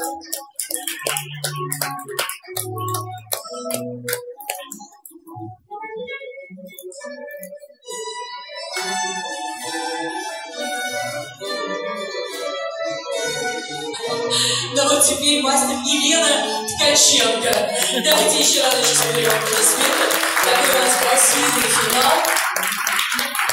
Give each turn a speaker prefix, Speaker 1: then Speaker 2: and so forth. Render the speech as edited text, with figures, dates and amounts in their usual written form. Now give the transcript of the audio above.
Speaker 1: Ну вот теперь мастер Елена Ткаченко. Давайте еще разочек соберем аплодисменты. Такой у нас красивый финал.